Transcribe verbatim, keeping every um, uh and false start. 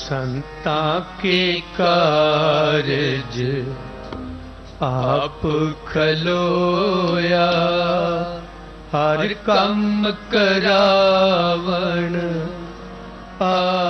संता के कारज आप खलोया, हर कम करावण आ